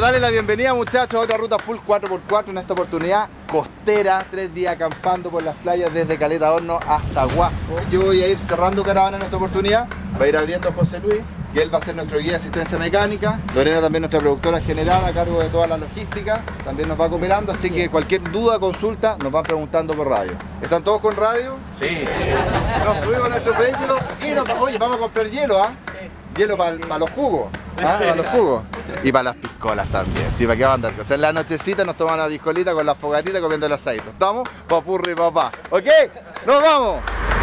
darle la bienvenida, muchachos, a otra ruta full 4x4, en esta oportunidad costera, 3 días acampando por las playas desde Caleta Horno hasta Huasco. Yo voy a ir cerrando caravana en esta oportunidad, va a ir abriendo José Luis, que él va a ser nuestro guía de asistencia mecánica. Lorena también nuestra productora general a cargo de toda la logística, también nos va cooperando, así que cualquier duda, consulta, nos van preguntando por radio. ¿Están todos con radio? Sí. Nos subimos a nuestro vehículo y oye, vamos a comprar hielo, ¿ah? Hielo para los jugos. ¿Ah? Para los jugos. Y para las piscolas también. Sí, para qué van a andar. O sea, en la nochecita nos tomamos una piscolita con la fogatita comiendo el aceite. ¿Estamos? Papurri, papá. ¿Ok? ¡Nos vamos!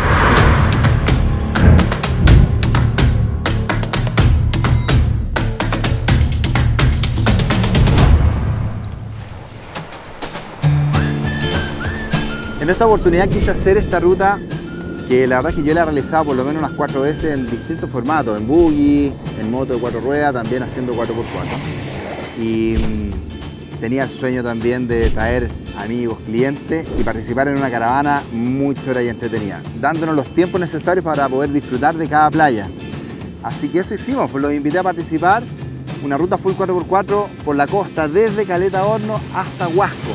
En esta oportunidad quise hacer esta ruta que la verdad es que yo la he realizado por lo menos unas 4 veces en distintos formatos, en buggy, en moto de 4 ruedas, también haciendo 4x4. Y tenía el sueño también de traer amigos, clientes y participar en una caravana muy chora y entretenida, dándonos los tiempos necesarios para poder disfrutar de cada playa. Así que eso hicimos, pues los invité a participar, una ruta full 4x4 por la costa desde Caleta Horno hasta Huasco.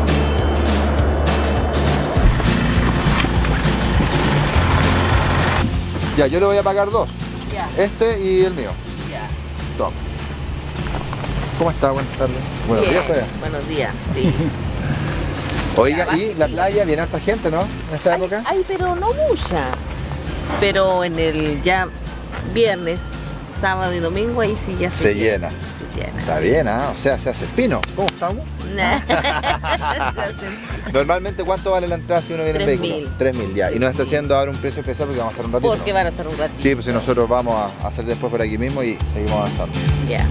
Ya, yo le voy a pagar 2. Ya. Este y el mío. Ya. Toma. ¿Cómo está? Buenas tardes. Buenos días, Fede. Buenos días, sí. Oiga, y la playa, viene harta gente, ¿no? En esta época. Ay, pero no mucha. Pero en el ya viernes, sábado y domingo, ahí sí ya se llena. Está bien, ¿ah? O sea, se hace el pino. ¿Cómo estamos? Normalmente, ¿cuánto vale la entrada si uno viene en vehículo? 3.000 ya. Y nos está haciendo ahora un precio especial porque vamos a estar un ratito. Porque van a estar un ratito. Sí, pues si nosotros vamos a hacer después por aquí mismo y seguimos avanzando. Ya.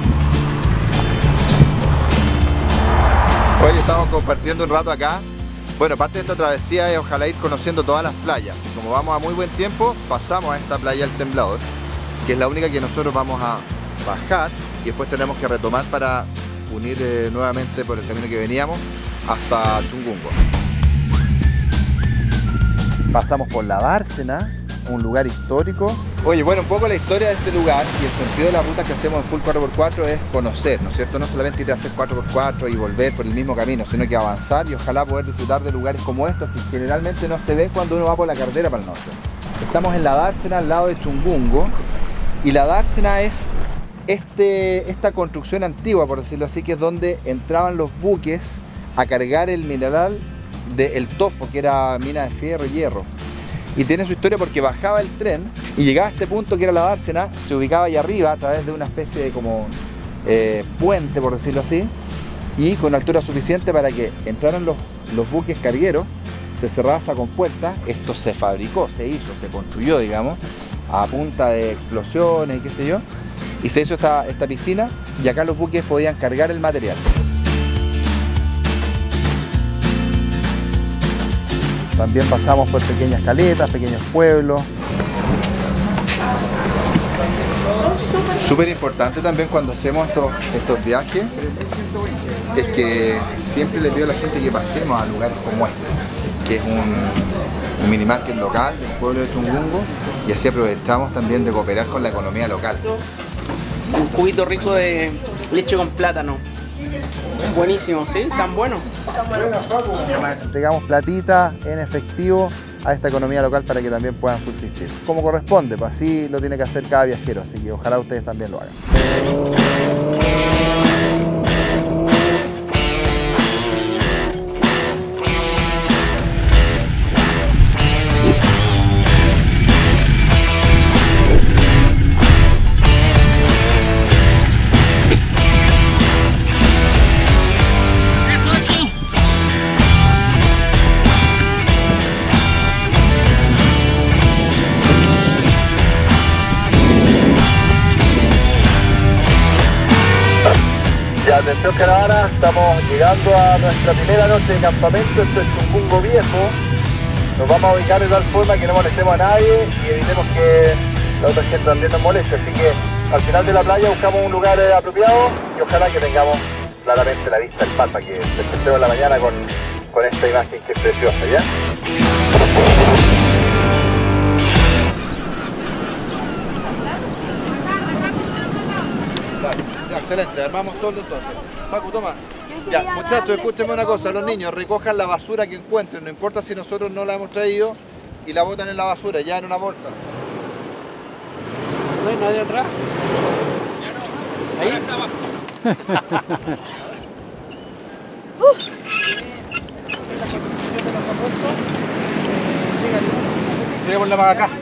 Hoy estamos compartiendo un rato acá. Bueno, parte de esta travesía es ojalá ir conociendo todas las playas. Como vamos a muy buen tiempo, pasamos a esta playa El Temblador, que es la única que nosotros vamos a bajar y después tenemos que retomar para unir nuevamente por el camino que veníamos hasta Tungungo. Pasamos por la Dársena, un lugar histórico. Oye, bueno, un poco la historia de este lugar y el sentido de la ruta que hacemos en full 4x4 es conocer, ¿no es cierto? No solamente ir a hacer 4x4 y volver por el mismo camino, sino que avanzar y ojalá poder disfrutar de lugares como estos que generalmente no se ven cuando uno va por la carretera para el norte. Estamos en la Dársena al lado de Tungungo y la Dársena es esta construcción antigua, por decirlo así, que es donde entraban los buques a cargar el mineral del topo, que era mina de fierro y hierro. Y tiene su historia porque bajaba el tren y llegaba a este punto que era la Dársena, se ubicaba allá arriba a través de una especie de como puente, por decirlo así, y con altura suficiente para que entraran los buques cargueros, se cerraba esa compuerta, esto se fabricó, se hizo, se construyó, digamos, a punta de explosiones y qué sé yo, y se hizo esta piscina y acá los buques podían cargar el material. También pasamos por pequeñas caletas, pequeños pueblos. Súper importante también cuando hacemos estos viajes es que siempre le pido a la gente que pasemos a lugares como este, que es un mini market local del pueblo de Tungungo, y así aprovechamos también de cooperar con la economía local. Un juguito rico de leche con plátano. Buenísimo, ¿sí? ¿Tan bueno? Entregamos platita en efectivo a esta economía local para que también puedan subsistir. Como corresponde, pues así lo tiene que hacer cada viajero, así que ojalá ustedes también lo hagan. Atención caravana, estamos llegando a nuestra primera noche de campamento, esto es Tungungo Viejo. Nos vamos a ubicar de tal forma que no molestemos a nadie y evitemos que la otra gente también nos moleste, así que al final de la playa buscamos un lugar apropiado y ojalá que tengamos claramente la vista del mar para que despertemos en la mañana con esta imagen que es preciosa, ¿ya? excelente, armamos todo entonces. Paco, toma. Ya, muchachos, escúchenme una cosa, los niños recojan la basura que encuentren, no importa si nosotros no la hemos traído, y la botan en la basura, ya en una bolsa. ¿No hay nadie atrás? Ahí está abajo. Tirémosla para acá.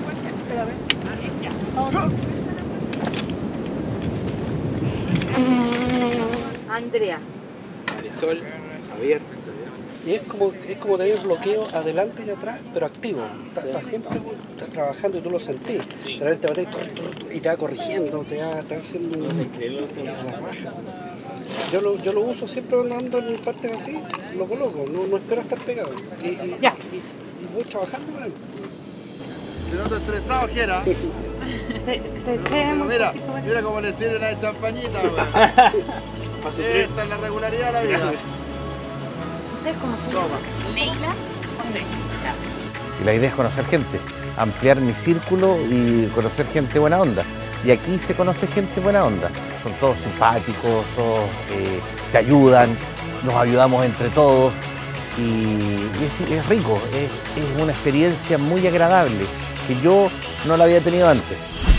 Andrea. Marisol, Javier. Y es como tener bloqueo adelante y atrás, pero activo. Está siempre trabajando y tú lo sentís. Sí. De repente te va y te va corrigiendo, te va haciendo un... Yo lo uso siempre andando en partes así, lo coloco, no espero estar pegado. Y voy trabajando con él. Si no te estresado, Jera. Mira cómo le sirven a champañita, esta es la regularidad de la vida. ¿Ustedes cómo se llama? ¿Leila? José. Y la idea es conocer gente, ampliar mi círculo y conocer gente buena onda. Y aquí se conoce gente buena onda. Son todos simpáticos, todos te ayudan, nos ayudamos entre todos. Y es rico, es una experiencia muy agradable que yo no la había tenido antes.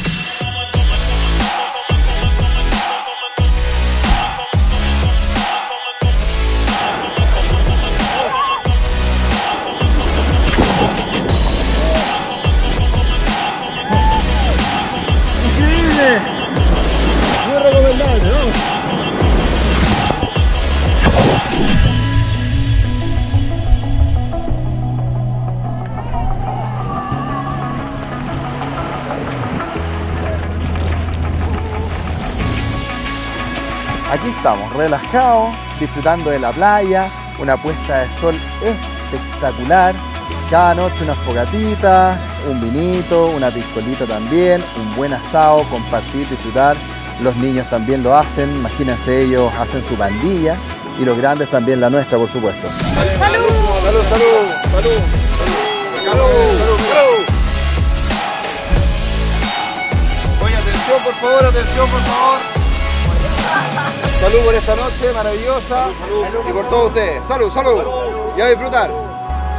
Muy recomendable, ¿no? Aquí estamos, relajados, disfrutando de la playa, una puesta de sol espectacular. Cada noche unas fogatitas, un vinito, una piscolita también, un buen asado, compartir, disfrutar. Los niños también lo hacen, imagínense, ellos hacen su pandilla y los grandes también la nuestra, por supuesto. ¡Salud! ¡Salud, salud, salud! ¡Salud! Oye, atención por favor, atención por favor. Salud por esta noche maravillosa y por todos ustedes. Salud, salud. Y a disfrutar.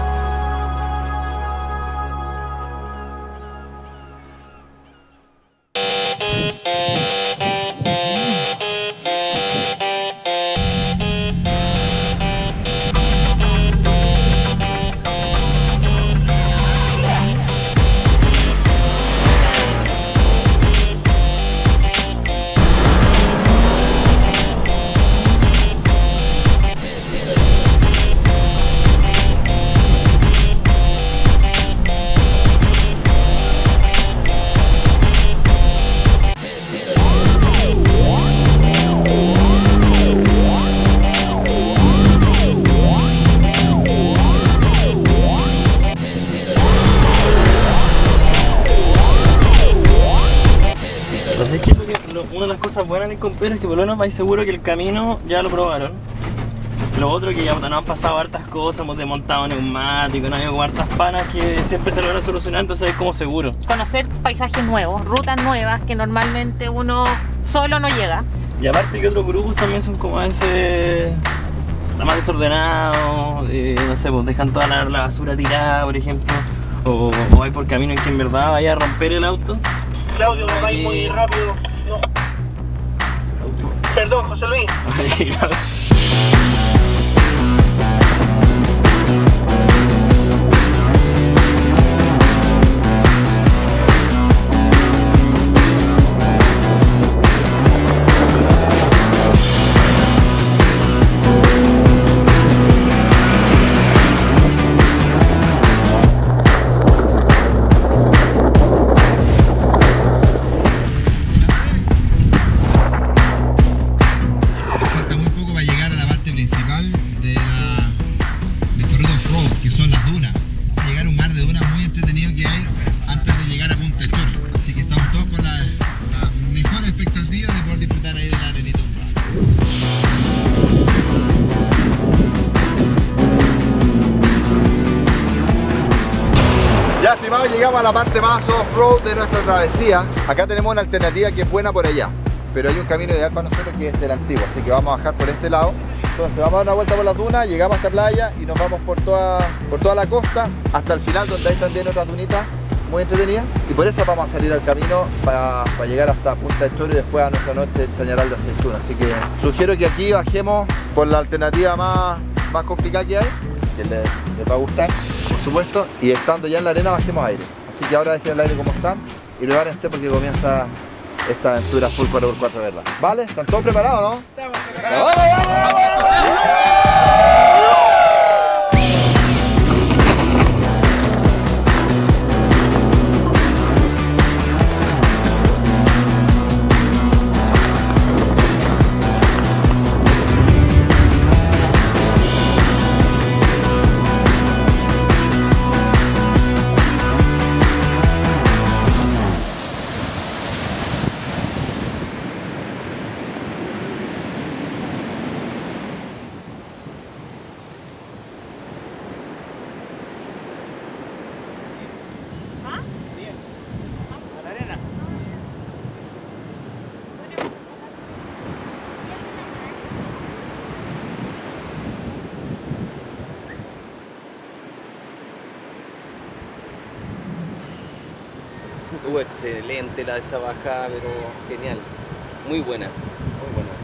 Una de las cosas buenas de Compera es que por lo menos vais seguro que el camino ya lo probaron. Lo otro que ya nos han pasado hartas cosas, hemos desmontado neumáticos, no hay como hartas panas que siempre se logra solucionar, entonces es como seguro. Conocer paisajes nuevos, rutas nuevas que normalmente uno solo no llega. Y aparte que otros grupos también son como a veces más desordenados, no sé, pues dejan toda la basura tirada, por ejemplo, o hay por camino en que en verdad vaya a romper el auto. Claudio, no vais muy rápido. No. Perdón, José Luis. Llegamos a la parte más off-road de nuestra travesía. Acá tenemos una alternativa que es buena por allá. pero hay un camino ideal para nosotros que es el antiguo, así que vamos a bajar por este lado. Entonces vamos a dar una vuelta por la duna, llegamos a esta playa y nos vamos por toda la costa hasta el final, donde hay también otras dunitas muy entretenidas, y por eso vamos a salir al camino para llegar hasta Punta del Toro y después a nuestra noche en Chañaral de Aceituna. Así que sugiero que aquí bajemos por la alternativa más complicada que hay, que les va a gustar, por supuesto, y estando ya en la arena bajemos aire. Así que ahora dejen el aire como están y prepárense porque comienza esta aventura full 4x4, ¿verdad? ¿Vale? ¿Están todos preparados, no? ¡Estamos preparados! ¡Vamos, vamos, vamos! Estuvo excelente esa bajada, pero genial, muy buena, muy buena.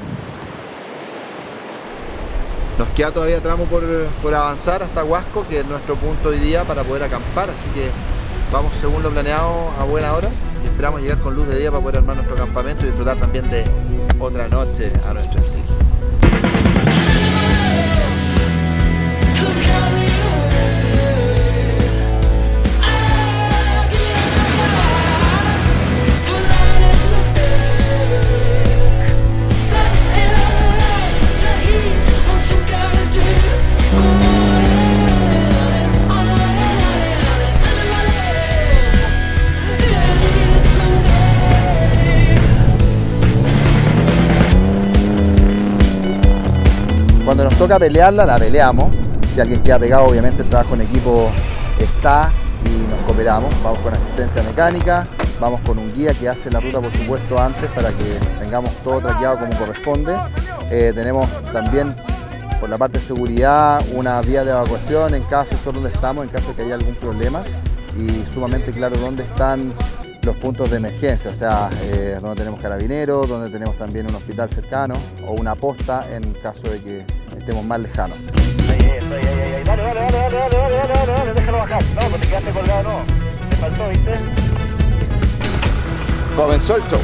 Nos queda todavía tramo por avanzar hasta Huasco, que es nuestro punto hoy día para poder acampar, así que vamos según lo planeado a buena hora y esperamos llegar con luz de día para poder armar nuestro campamento y disfrutar también de otra noche a nuestro estilo. Cuando nos toca pelearla, la peleamos. Si alguien queda pegado, obviamente el trabajo en equipo está y nos cooperamos. Vamos con asistencia mecánica, vamos con un guía que hace la ruta, por supuesto, antes para que tengamos todo traqueado como corresponde. Tenemos también, por la parte de seguridad, una vía de evacuación en cada sector donde estamos, en caso de que haya algún problema. Y sumamente claro dónde están los puntos de emergencia, o sea, donde tenemos carabineros, donde tenemos también un hospital cercano o una posta en caso de que estemos más lejanos. Dale, déjalo bajar. No, pues te quedaste colgado, no. Te faltó, ¿viste? Comenzó el show.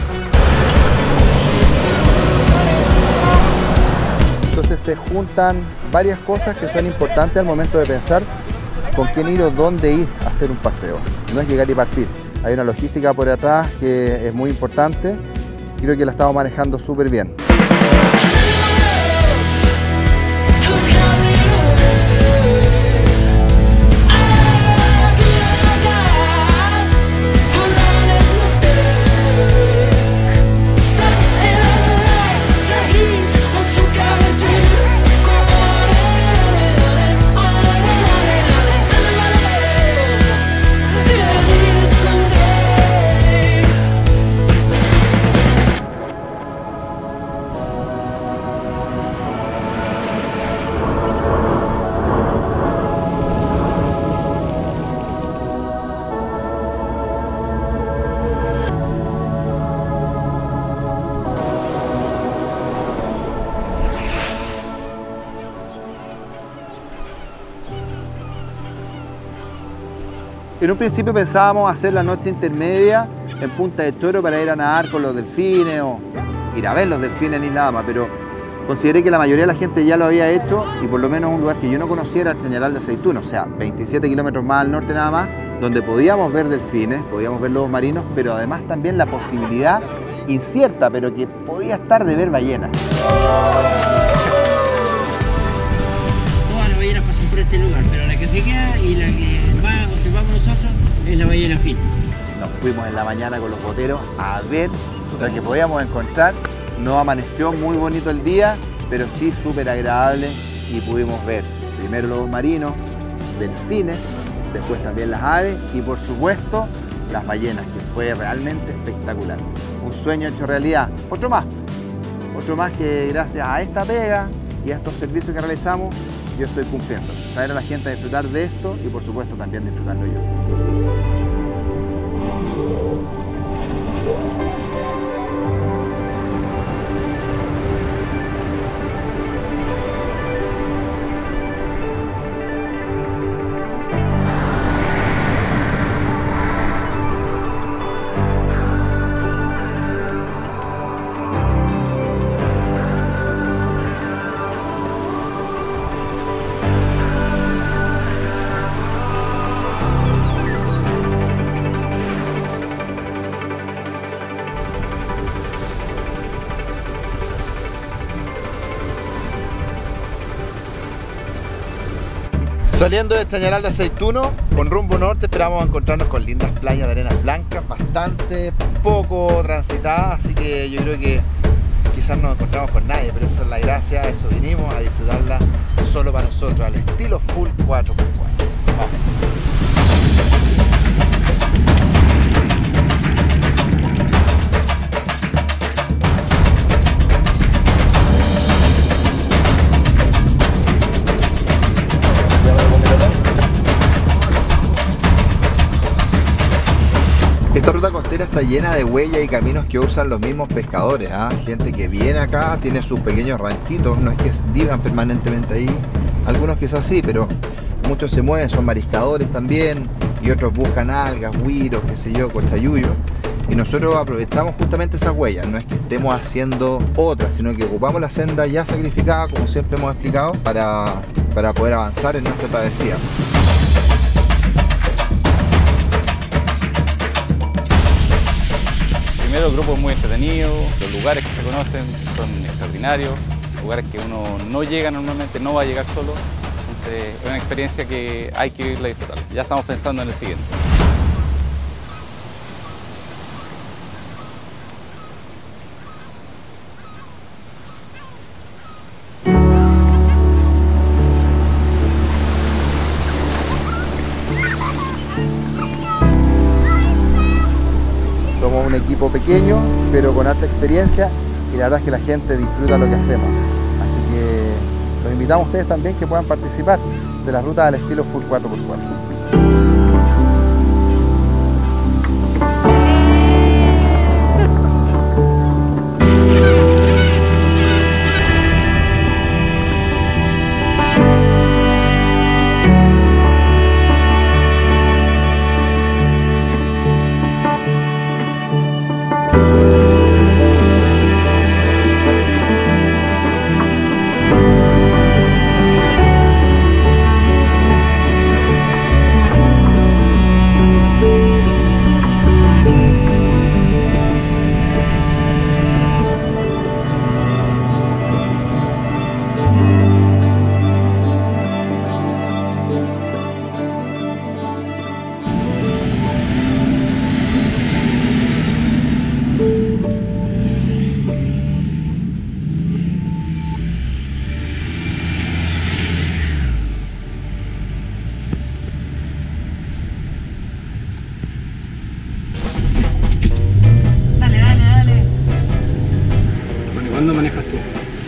Entonces se juntan varias cosas que son importantes al momento de pensar con quién ir o dónde ir a hacer un paseo. No es llegar y partir. Hay una logística por atrás que es muy importante. Creo que la estamos manejando súper bien. En un principio pensábamos hacer la noche intermedia en Punta del Toro para ir a nadar con los delfines o ir a ver los delfines ni nada más, pero consideré que la mayoría de la gente ya lo había hecho y por lo menos un lugar que yo no conocía era el Chañaral de Aceituna, o sea, 27 kilómetros más al norte nada más, donde podíamos ver delfines, podíamos ver lobos marinos, pero además también la posibilidad incierta, pero que podía estar de ver ballenas. Todas las ballenas pasan por este lugar, pero la que se queda y la que observamos nosotros es la ballena fin. Nos fuimos en la mañana con los boteros a ver lo que podíamos encontrar. No amaneció muy bonito el día, pero sí súper agradable y pudimos ver primero lobos marinos, delfines, después también las aves y por supuesto las ballenas que fue realmente espectacular. Un sueño hecho realidad. Otro más que gracias a esta pega y a estos servicios que realizamos, yo estoy cumpliendo. Traer a la gente a disfrutar de esto y por supuesto también disfrutarlo yo. Saliendo de Chañaral de Aceituno, con rumbo norte esperamos encontrarnos con lindas playas de arenas blancas, bastante poco transitadas, así que yo creo que quizás no nos encontramos con nadie, pero eso es la gracia, a eso vinimos, a disfrutarla solo para nosotros, al estilo full 4x4. Vamos. Esta ruta costera está llena de huellas y caminos que usan los mismos pescadores, gente que viene acá, tiene sus pequeños ranchitos, no es que vivan permanentemente ahí, algunos quizás sí, pero muchos se mueven, son mariscadores también, y otros buscan algas, güiros, qué sé yo, cochayuyo, y nosotros aprovechamos justamente esas huellas, no es que estemos haciendo otras, sino que ocupamos la senda ya sacrificada, como siempre hemos explicado, para poder avanzar en nuestra travesía. Primero, el grupo es muy entretenido, los lugares que se conocen son extraordinarios, lugares que uno no llega normalmente, no va a llegar solo, entonces es una experiencia que hay que irla a disfrutar. Ya estamos pensando en el siguiente. Somos un equipo pequeño, pero con alta experiencia y la verdad es que la gente disfruta lo que hacemos. Así que los invitamos a ustedes también que puedan participar de las rutas al estilo full 4x4. ¿Cuándo manejas tú?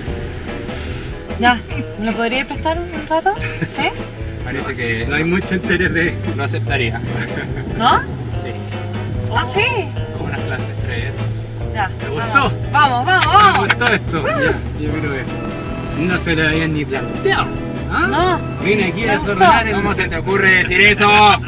Ya, ¿me lo podría prestar un rato? ¿Sí? Parece que no hay mucho interés de... No aceptaría. ¿No? Sí. ¿Ah, sí? Unas clases 3. Ya. ¿Te gustó? Vamos, vamos, vamos. ¿Te gustó esto? Ya, yo creo que no se le habían ni planteado. ¿Ah? No. Vine aquí a desordenar. ¿Cómo se te ocurre decir eso?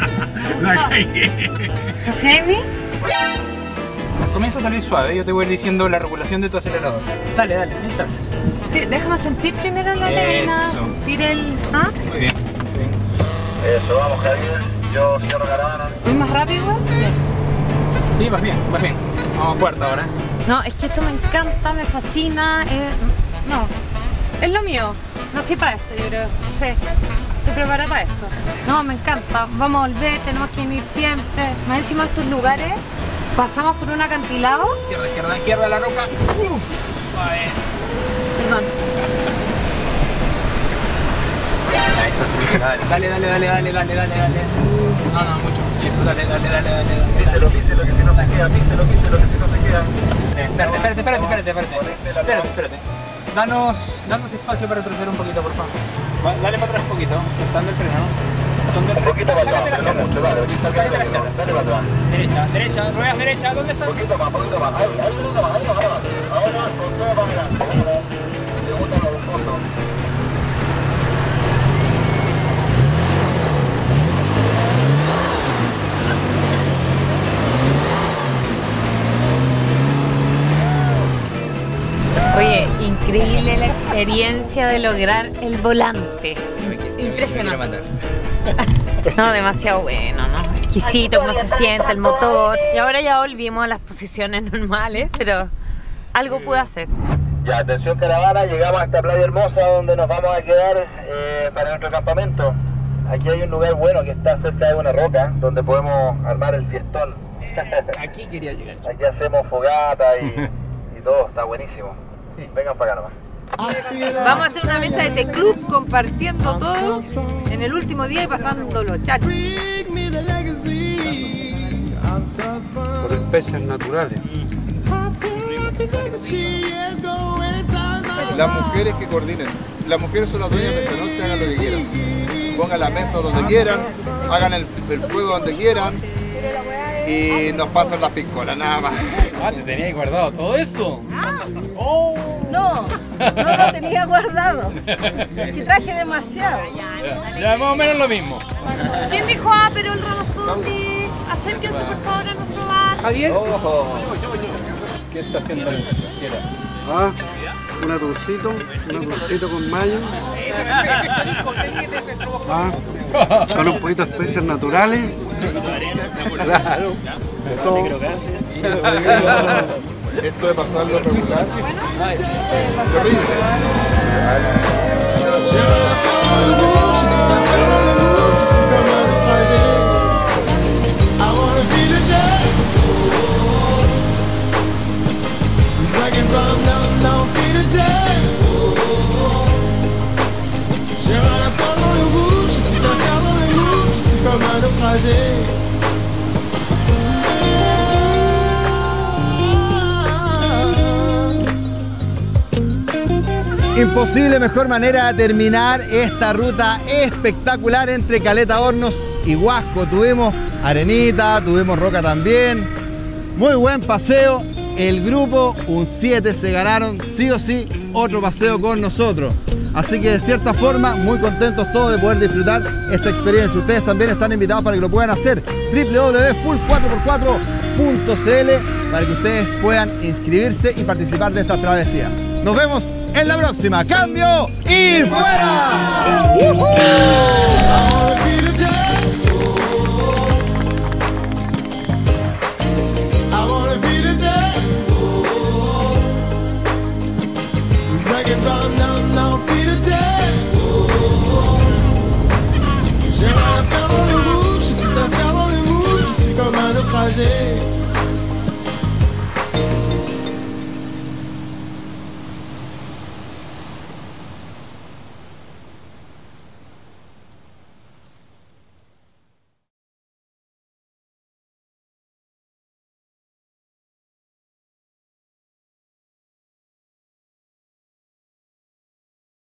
¿Confía en mí? Comienza a salir suave, yo te voy a ir diciendo la regulación de tu acelerador. Dale, dale, ahí estás. Sí, déjame sentir primero la arena, sentir el... ¿Ah? Muy bien. Eso, vamos Javier, yo cierro caravana. ¿Es más rápido? Sí, vas bien, vas bien. Vamos a cuarta ahora. No, es que esto me encanta, me fascina. No, es lo mío. Nací para esto, yo creo. Sí, estoy preparada para esto. No, me encanta. Vamos a volver, tenemos que ir siempre. Más encima de estos lugares, pasamos por un acantilado. Izquierda, izquierda, izquierda, la roca. Uf, suave. Perdón. Dale. No, mucho. Eso, dale. Píselo que si no se queda, píselo que si no se queda. Espérate. Danos espacio para retroceder un poquito, por favor. Dale para atrás un poquito, soltando el freno. Sácate las chalas. Dale para atrás. Derecha, ruedas derecha, ¿dónde están? Un poquito más. Ahí va. Ahora, con todo para adelante. Pregúntalo un poco. Oye, increíble la experiencia de lograr el volante. Impresionante. No, demasiado bueno, ¿no? Exquisito cómo se siente el motor. Y ahora ya volvimos a las posiciones normales, pero algo pude hacer. Ya, atención caravana, llegamos a esta playa hermosa donde nos vamos a quedar para nuestro campamento. Aquí hay un lugar bueno que está cerca de una roca donde podemos armar el fiestón. Aquí quería llegar. Aquí hacemos fogata y todo, está buenísimo. Sí. Vengan para acá nomás. Vamos a hacer una mesa de té club compartiendo todo en el último día y pasando los chachos. Por especies naturales. Las mujeres que coordinen. Las mujeres son las dueñas de esta noche, hagan lo que quieran. Pongan la mesa donde quieran, hagan el fuego donde quieran y nos pasan las piscolas, nada más. ¿Te tenías guardado todo esto? No lo tenía guardado. Que traje demasiado. Ya, más o menos lo mismo. ¿Quién dijo pero el Ramazotti? Acérquense por favor a nuestro bar. Javier. ¿Qué está haciendo el quiera? Un atuncito con mayo. Con un poquito de especias naturales. Claro. Esto de pasarlo regular. Horrible. Imposible mejor manera de terminar esta ruta espectacular entre Caleta Hornos y Huasco. Tuvimos arenita, tuvimos roca también. Muy buen paseo. El grupo, un 7, se ganaron sí o sí otro paseo con nosotros. Así que de cierta forma, muy contentos todos de poder disfrutar esta experiencia. Ustedes también están invitados para que lo puedan hacer. www.full4x4.cl para que ustedes puedan inscribirse y participar de estas travesías. Nos vemos en la próxima. ¡Cambio y fuera!